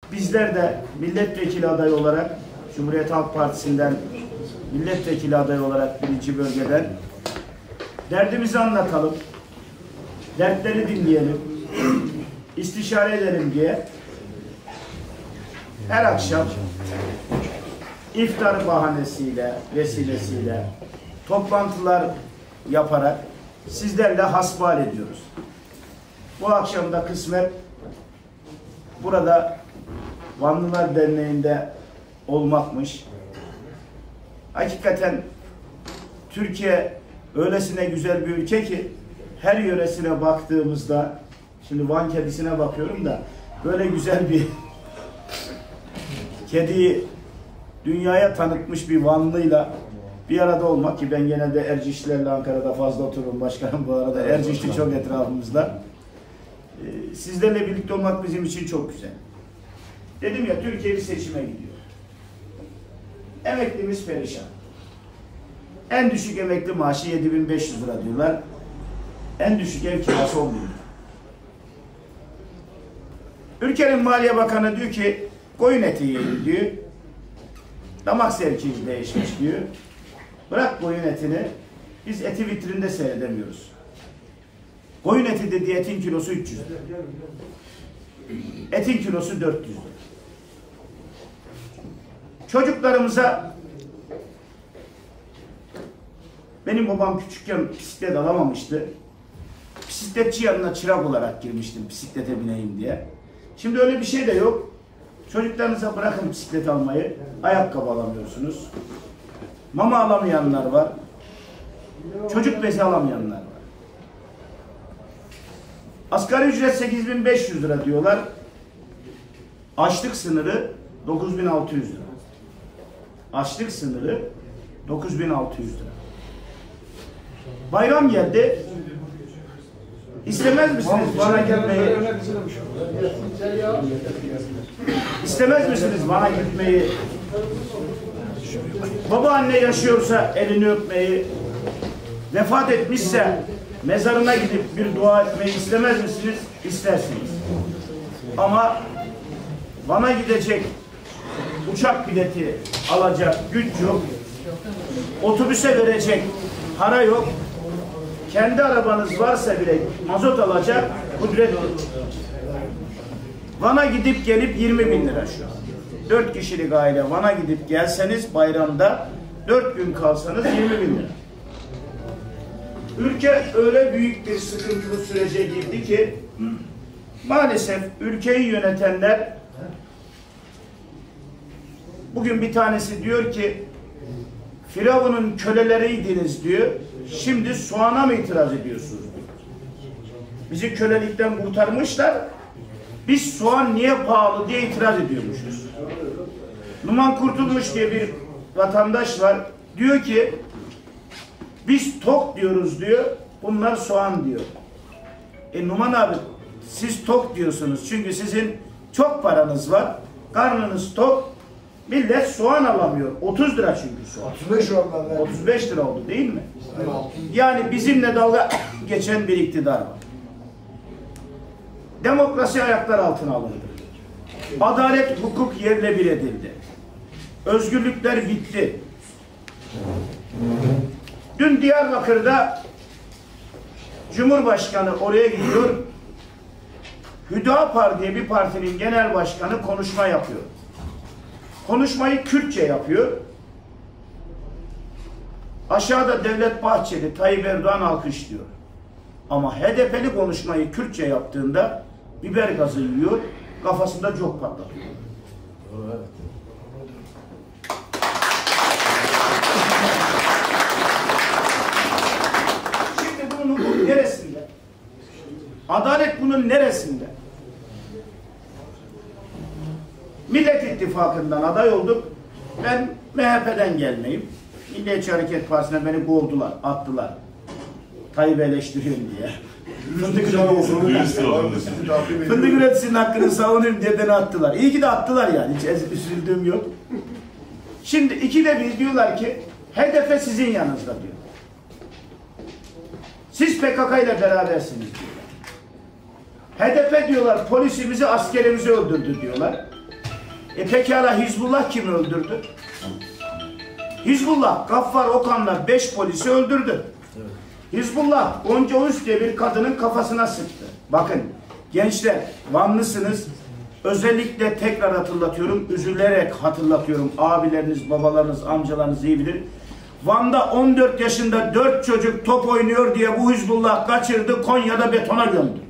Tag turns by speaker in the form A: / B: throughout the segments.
A: bizler de milletvekili adayı olarak Cumhuriyet Halk Partisi'nden milletvekili adayı olarak 1. bölgeden derdimizi anlatalım, dertleri dinleyelim, istişare edelim diye her akşam iftar bahanesiyle, vesilesiyle toplantılar yaparak sizlerle hasbihal ediyoruz. Bu akşam da kısmet burada Vanlılar Derneği'nde olmakmış. Hakikaten Türkiye öylesine güzel bir ülke ki her yöresine baktığımızda, şimdi Van kedisine bakıyorum da böyle güzel bir kediyi dünyaya tanıtmış bir Vanlıyla bir arada olmak, ki ben genelde Ercişlilerle Ankara'da fazla otururum başkanım, bu arada Ercişli çok etrafımızda. Sizlerle birlikte olmak bizim için çok güzel. Dedim ya, Türkiye bir seçime gidiyor. Emeklimiz perişan. En düşük emekli maaşı 7.500 lira diyorlar. En düşük ev kirası 10.000 lira. Ülkenin Maliye Bakanı diyor ki koyun eti yiyin diyor. Damak zevkimiz değişmiş diyor. Bırak koyun etini, biz eti vitrinde seyredemiyoruz. Koyun eti dediği etin kilosu 300 lira. Etin kilosu 400 lira. Çocuklarımıza, benim babam küçükken bisiklet alamamıştı. Bisikletçi yanına çırak olarak girmiştim bisiklete bineyim diye. Şimdi öyle bir şey de yok. Çocuklarınıza bırakın bisiklet almayı, ayakkabı alamıyorsunuz. Mama alamayanlar var. Çocuk bezi alamayanlar var. Asgari ücret 8.500 lira diyorlar. Açlık sınırı 9.600 lira. Açlık sınırı 9.600 lira. Bayram geldi. İstemez misiniz bana gitmeyi? İstemez misiniz bana gitmeyi? Babaanne yaşıyorsa elini öpmeyi, vefat etmişse mezarına gidip bir dua etmeyi istemez misiniz? İstersiniz. Ama bana gidecek uçak bileti alacak güç yok. Otobüse verecek para yok. Kendi arabanız varsa bile mazot alacak kudret yok. Van'a gidip gelip 20.000 lira şu an. 4 kişilik aile Van'a gidip gelseniz bayramda 4 gün kalsanız 20.000 lira. Ülke öyle büyük bir sıkıntılı sürece girdi ki maalesef ülkeyi yönetenler, bugün bir tanesi diyor ki Firavun'un köleleriydiniz diyor. Şimdi soğana mı itiraz ediyorsunuz? Bizi kölelikten kurtarmışlar. Biz soğan niye pahalı diye itiraz ediyormuşuz. Numan Kurtulmuş diye bir vatandaş var. Diyor ki biz tok diyoruz diyor. Bunlar soğan diyor. Numan abi, siz tok diyorsunuz. Çünkü sizin çok paranız var. Karnınız tok. Millet soğan alamıyor. 30 lira çünkü soğan.
B: 35 lira.
A: 35 lira oldu değil mi? Yani bizimle dalga geçen bir iktidar var. Demokrasi ayaklar altına alındı. Adalet, hukuk yerle bir edildi. Özgürlükler bitti. Dün Diyarbakır'da Cumhurbaşkanı oraya gidiyor. Hüdapar diye bir partinin genel başkanı konuşma yapıyor. Konuşmayı Kürtçe yapıyor. Aşağıda Devlet Bahçeli, Tayyip Erdoğan alkışlıyor. Ama HDP'li konuşmayı Kürtçe yaptığında biber gazı yiyor, kafasında çok patlatıyor. Şimdi bunun neresinde? Adalet bunun neresinde? Millet İttifakı'ndan aday olduk. Ben MHP'den gelmeyim. Milliyetçi Hareket Partisi'ne beni kovdular, attılar. Tayyip'i eleştiriyorum diye. Fındık üreticisinin hakkını savunuyorum diye beni attılar. İyi ki de attılar yani. Hiç üzüldüğüm yok. Şimdi 2'de 1 diyorlar ki HDP sizin yanınızda diyor. Siz PKK ile berabersiniz diyorlar. HDP diyorlar polisimizi, askerimizi öldürdü diyorlar. Pekala Hizbullah kimi öldürdü? Hizbullah Gaffar Okan'la 5 polisi öldürdü. Evet. Hizbullah Gonca Üst diye bir kadının kafasına sıktı. Bakın gençler, Vanlısınız. Özellikle tekrar hatırlatıyorum, üzülerek hatırlatıyorum. Abileriniz, babalarınız, amcalarınız iyi bilir. Van'da 14 yaşında 4 çocuk top oynuyor diye bu Hizbullah kaçırdı, Konya'da betona gömdü.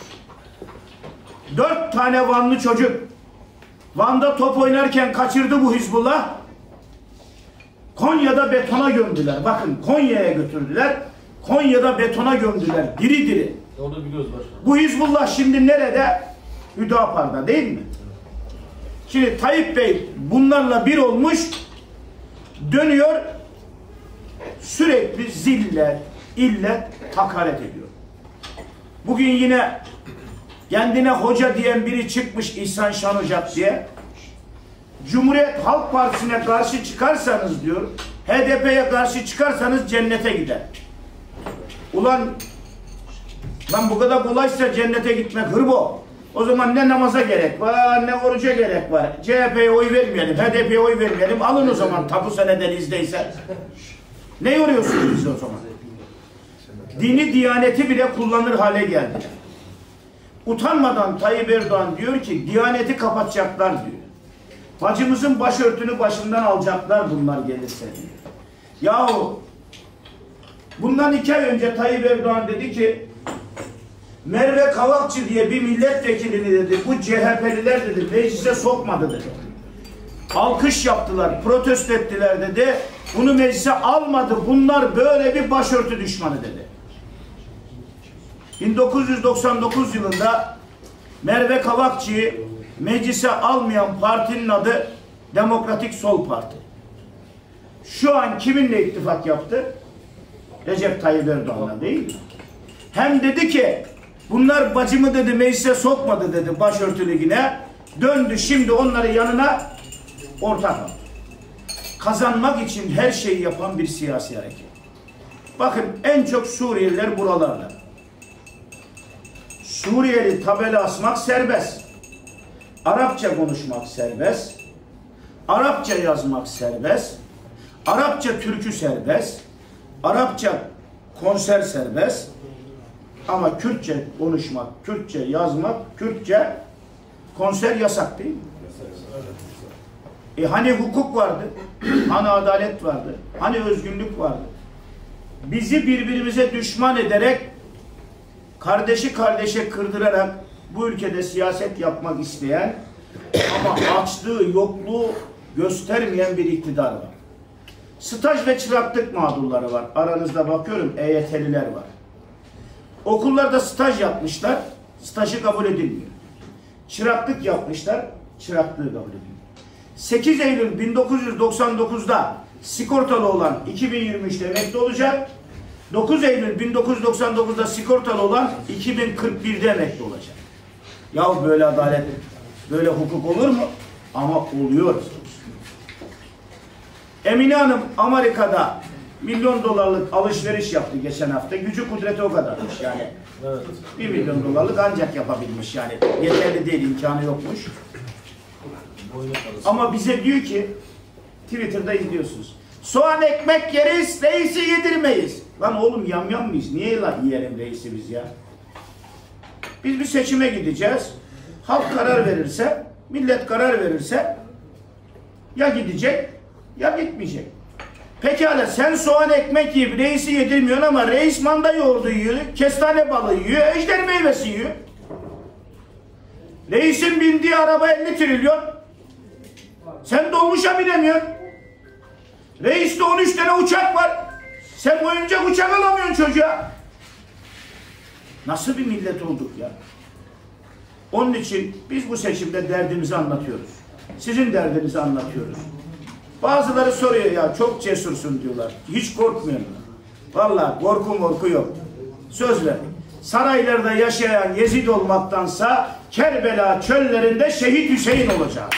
A: 4 tane Vanlı çocuk Van'da top oynarken kaçırdı bu Hizbullah. Konya'da betona gömdüler. Bakın Konya'ya götürdüler. Konya'da betona gömdüler. Diri diri.
B: Onu biliyoruz başkanım.
A: Bu Hizbullah şimdi nerede? Hüdapar'da değil mi? Şimdi Tayyip Bey bunlarla bir olmuş, dönüyor, sürekli zillet, illet, hakaret ediyor. Bugün yine kendine hoca diyen biri çıkmış, İhsan Şanocak diye. Cumhuriyet Halk Partisi'ne karşı çıkarsanız diyor, HDP'ye karşı çıkarsanız cennete gider. Ulan lan bu kadar kolaysa cennete gitmek hırbo. O zaman ne namaza gerek var, ne oruca gerek var. CHP'ye oy vermeyelim, HDP'ye oy vermeyelim. Alın o zaman tapu senedeninizdeyse. Ne yoruyorsunuz bizi o zaman? Dini diyaneti bile kullanır hale geldi. Utanmadan Tayyip Erdoğan diyor ki diyaneti kapatacaklar diyor. Bacımızın başörtünü başından alacaklar bunlar gelirse diyor. Yahu bundan 2 ay önce Tayyip Erdoğan dedi ki Merve Kavakçı diye bir milletvekilini dedi bu CHP'liler dedi meclise sokmadı dedi. Alkış yaptılar, protesto ettiler dedi. Bunu meclise almadı. Bunlar böyle bir başörtü düşmanı dedi. 1999 yılında Merve Kavakçı'yı meclise almayan partinin adı Demokratik Sol Parti. Şu an kiminle ittifak yaptı? Recep Tayyip Erdoğan'la değil mi? Hem dedi ki bunlar bacımı dedi meclise sokmadı dedi başörtülüğüne. Döndü şimdi onları yanına ortak aldı. Kazanmak için her şeyi yapan bir siyasi hareket. Bakın en çok Suriyeliler buralarda. Suriyeli tabela asmak serbest. Arapça konuşmak serbest. Arapça yazmak serbest. Arapça türkü serbest. Arapça konser serbest. Ama Kürtçe konuşmak, Kürtçe yazmak, Kürtçe konser yasak değil mi? Hani hukuk vardı, hani adalet vardı, hani özgürlük vardı. Bizi birbirimize düşman ederek, kardeşi kardeşe kırdırarak bu ülkede siyaset yapmak isteyen ama açlığı, yokluğu göstermeyen bir iktidar var. Staj ve çıraklık mağdurları var. Aranızda bakıyorum EYT'liler var. Okullarda staj yapmışlar, stajı kabul edilmiyor. Çıraklık yapmışlar, çıraklığı kabul edilmiyor. 8 Eylül 1999'da sigortalı olan 2023'te emekli olacak. 9 Eylül 1999'da sigortalı olan 2041'de emekli olacak. Ya böyle adalet, böyle hukuk olur mu? Ama oluyor. Emine Hanım Amerika'da $1 milyon alışveriş yaptı geçen hafta. Gücü kudreti o kadarmış yani. Evet. $1 milyon ancak yapabilmiş yani. Yeterli değil, imkanı yokmuş. Ama bize diyor ki Twitter'da izliyorsunuz. Soğan ekmek yeriz, reisi yedirmeyiz. Lan oğlum yamyam mıyız? Niye lan yiyelim reisi biz ya? Biz bir seçime gideceğiz. Halk karar verirse, millet karar verirse ya gidecek ya gitmeyecek. Pekala sen soğan ekmek yiyip reisi yedirmiyorsun ama reis manda yoğurdu yiyor, kestane balığı yiyor, ejder meyvesi yiyor. Reisin bindiği araba 50 trilyon. Sen dolmuşa binemiyorsun. Reiste 13 tane uçak var. Sen oyuncak uçak alamıyorsun çocuğa. Nasıl bir millet olduk ya? Onun için biz bu seçimde derdimizi anlatıyoruz. Sizin derdinizi anlatıyoruz. Bazıları soruyor ya çok cesursun diyorlar. Hiç korkmuyorum. Vallahi korku yok. Söz verdik. Saraylarda yaşayan Yezid olmaktansa Kerbela çöllerinde Şehit Hüseyin olacak.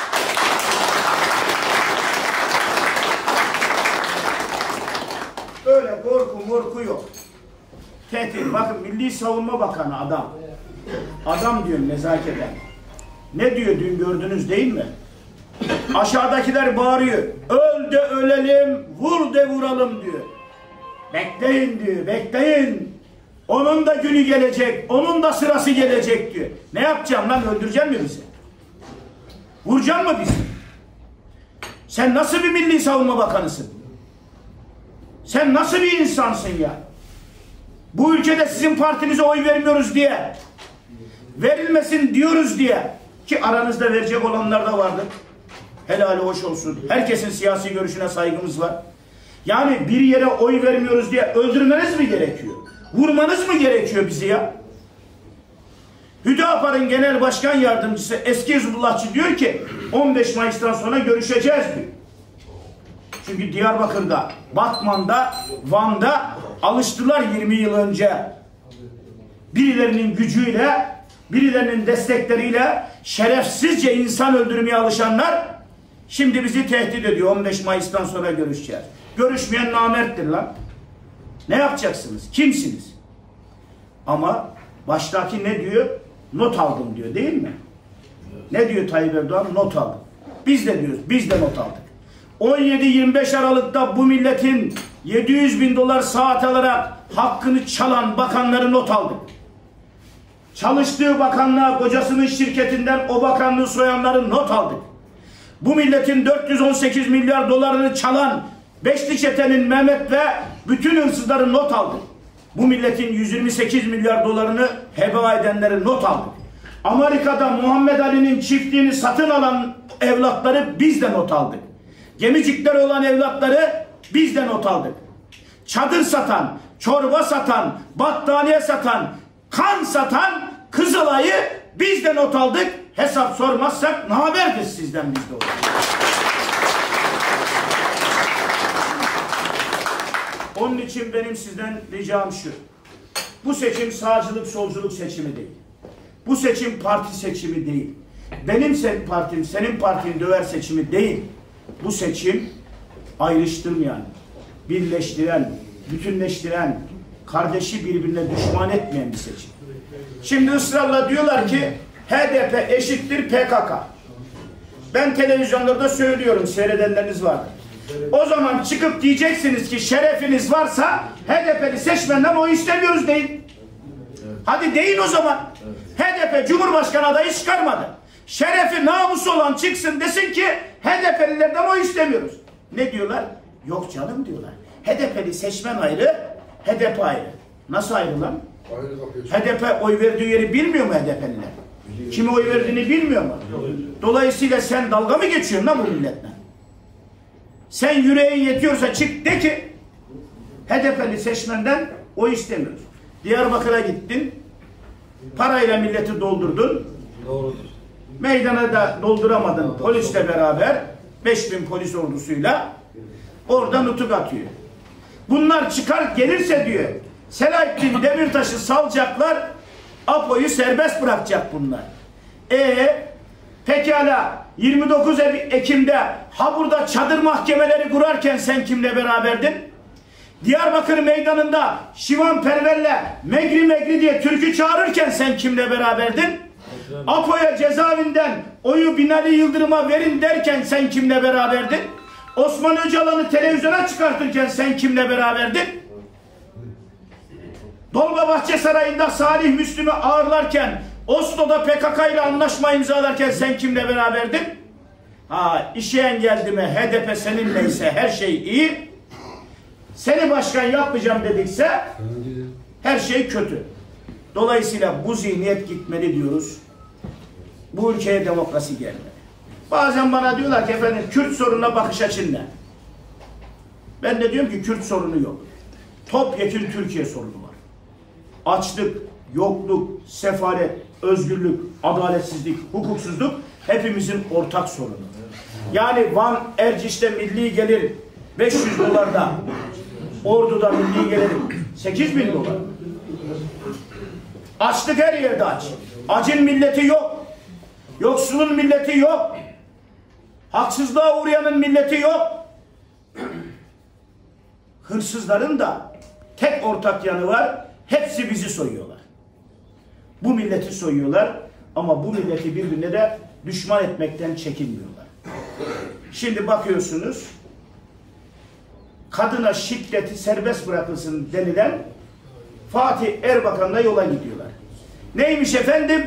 A: Öyle korku yok. Tehdit. Bakın Milli Savunma Bakanı adam. Adam diyor nezaketen. Ne diyor dün gördünüz değil mi? Aşağıdakiler bağırıyor. Öl de ölelim, vur de vuralım diyor. Bekleyin diyor, bekleyin. Onun da günü gelecek, onun da sırası gelecek diyor. Ne yapacağım lan, öldüreceksin mi bizi? Vuracaksın mı bizi? Sen nasıl bir Milli Savunma Bakanısın? Sen nasıl bir insansın ya? Bu ülkede sizin partinize oy vermiyoruz diye, verilmesin diyoruz diye, ki aranızda verecek olanlar da vardır. Helali hoş olsun. Herkesin siyasi görüşüne saygımız var. Yani bir yere oy vermiyoruz diye öldürmeniz mi gerekiyor? Vurmanız mı gerekiyor bizi ya? Hüdapar'ın genel başkan yardımcısı eski Hizbullahçı diyor ki 15 Mayıs'tan sonra görüşeceğiz diyor. Çünkü Diyarbakır'da, Batman'da, Van'da alıştılar 20 yıl önce. Birilerinin gücüyle, birilerinin destekleriyle şerefsizce insan öldürmeye alışanlar şimdi bizi tehdit ediyor. 15 Mayıs'tan sonra görüşeceğiz. Görüşmeyen namerttir lan. Ne yapacaksınız? Kimsiniz? Ama baştaki ne diyor? Not aldım diyor, değil mi? Ne diyor Tayyip Erdoğan? Not aldım. Biz de diyoruz, biz de not aldık. 17-25 Aralık'ta bu milletin 700.000 dolar saat alarak hakkını çalan bakanları not aldık. Çalıştığı bakanlığa kocasının şirketinden o bakanlığı soyanları not aldık. Bu milletin 418 milyar dolarını çalan Beşli Çete'nin Mehmet ve bütün hırsızları not aldık. Bu milletin 128 milyar dolarını heba edenleri not aldık. Amerika'da Muhammed Ali'nin çiftliğini satın alan evlatları biz de not aldık. Gemicikleri olan evlatları biz de not aldık. Çadır satan, çorba satan, battaniye satan, kan satan Kızılay'ı biz de not aldık. Hesap sormazsak naberdir sizden, biz de olur. Onun için benim sizden ricam şu. Bu seçim sağcılık solculuk seçimi değil. Bu seçim parti seçimi değil. Benim partim senin partini döver seçimi değil. Bu seçim ayrıştırmayan, birleştiren, bütünleştiren, kardeşi birbirine düşman etmeyen bir seçim. Şimdi ısrarla diyorlar ki HDP eşittir PKK. Ben televizyonlarda söylüyorum, seyredenleriniz vardır. O zaman çıkıp diyeceksiniz ki şerefiniz varsa HDP'li seçmenden oy istemiyoruz deyin. Hadi deyin o zaman. HDP Cumhurbaşkanı adayı çıkarmadı. Şerefi, namusu olan çıksın desin ki HDP'lilerden oy istemiyoruz. Ne diyorlar? Yok canım diyorlar. HDP'li seçmen ayrı, HDP ayrı. Nasıl ayrı lan? HDP oy verdiği yeri bilmiyor mu HDP'liler? Kime oy verdiğini bilmiyor mu? Dolayısıyla sen dalga mı geçiyorsun lan bu milletle? Sen yüreğin yetiyorsa çık de ki HDP'li seçmenden oy istemiyoruz. Diyarbakır'a gittin, parayla milleti doldurdun. Doğrudur. Meydana da dolduramadın polisle beraber, 5000 polis ordusuyla orada nutuk atıyor. Bunlar çıkar gelirse diyor, Selahattin Demirtaş'ı salacaklar, APO'yu serbest bırakacak bunlar. Pekala 29 Ekim'de burada çadır mahkemeleri kurarken sen kimle beraberdin? Diyarbakır meydanında Şivan Perver'le Megri Megri diye türkü çağırırken sen kimle beraberdin? APO'ya cezaevinden oyu Binali Yıldırım'a verin derken sen kimle beraberdin? Osman Öcalan'ı televizyona çıkartırken sen kimle beraberdin? Dolmabahçe Sarayı'nda Salih Müslüm'ü ağırlarken, Oslo'da PKK ile anlaşma imzalarken sen kimle beraberdin? İşeyen geldi mi HDP seninleyse her şey iyi. Seni başkan yapmayacağım dedikse her şey kötü. Dolayısıyla bu zihniyet gitmeli diyoruz. Bu ülkeye demokrasi gelmeli. Bazen bana diyorlar ki efendim Kürt sorununa bakış açın ne? Ben de diyorum ki Kürt sorunu yok. Topyekün Türkiye sorunu var. Açlık, yokluk, sefalet, özgürlük, adaletsizlik, hukuksuzluk hepimizin ortak sorunu. Yani Van Erciş'te milli gelir 500 dolarda, Ordu'da milli gelir 8.000 dolar. Açlık her yerde aç. Acın milleti yok. Yoksulun milleti yok. Haksızlığa uğrayanın milleti yok. Hırsızların da tek ortak yanı var. Hepsi bizi soyuyorlar. Bu milleti soyuyorlar ama bu milleti birbirine de düşman etmekten çekinmiyorlar. Şimdi bakıyorsunuz, kadına şiddeti serbest bırakılsın denilen Fatih Erbakan'la yola gidiyorlar. Neymiş efendim?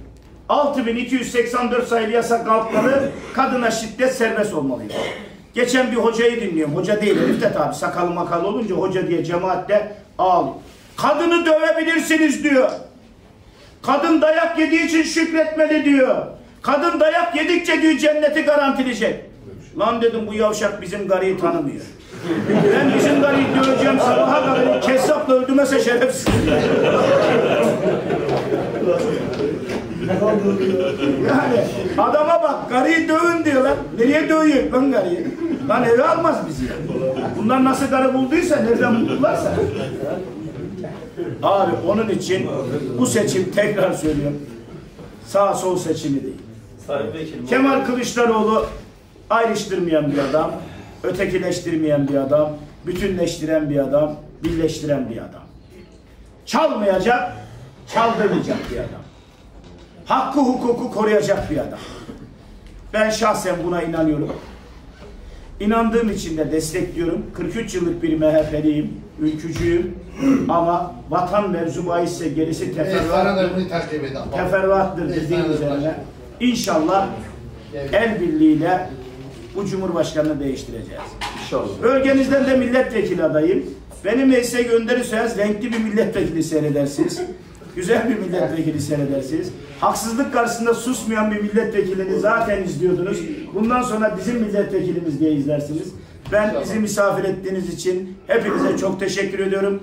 A: 6284 sayılı yasa kalkmalı, kadına şiddet serbest olmalıydı. Geçen bir hocayı dinliyorum. Hoca değil, Riftet abi. Sakalı makalı olunca hoca diye cemaatte ağlıyor. Kadını dövebilirsiniz diyor. Kadın dayak yediği için şükretmeli diyor. Kadın dayak yedikçe diyor cenneti garantileyecek. Lan dedim, bu yavşak bizim garıyı tanımıyor. Ben bizim garıyı döveceğim sabaha kadar, Kessap'la öldürmese şerefsiz. Yani adama bak, garıyı dövün diyorlar. Nereye dövüyor lan garıyı? Lan eve almaz bizi. Bunlar nasıl garı bulduysa, nereden buldularsa. Abi onun için bu seçim, tekrar söylüyorum, sağ sol seçimi değil. Kemal Kılıçdaroğlu ayrıştırmayan bir adam, ötekileştirmeyen bir adam, bütünleştiren bir adam, birleştiren bir adam. Çalmayacak, çaldırmayacak bir adam. Hakkı hukuku koruyacak bir adam. Ben şahsen buna inanıyorum. İnandığım için de destekliyorum. 43 yıllık bir MHP'liyim, ülkücüyüm. Ama vatan mevzu bahisse gerisi teferruattır dediğim üzerine. İnşallah el birliğiyle bu Cumhurbaşkanı'nı değiştireceğiz. İnşallah. Bölgenizden de milletvekili adayım. Beni meclise gönderirseniz renkli bir milletvekili seyredersiniz. Güzel bir milletvekili seyredersiniz. Haksızlık karşısında susmayan bir milletvekilini zaten izliyordunuz. Bundan sonra bizim milletvekilimiz diye izlersiniz. Ben bizi misafir ettiğiniz için hepinize çok teşekkür ediyorum.